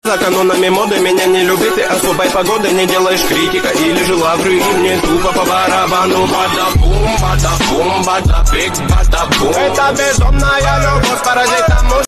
За канонами моды меня не любит, и особой погоды не делаешь критика. Или же лавры, и мне тупо по барабану. Бада-бум, бада-бум, бада-биг, бада-бум. Это безумная любовь, паразитом.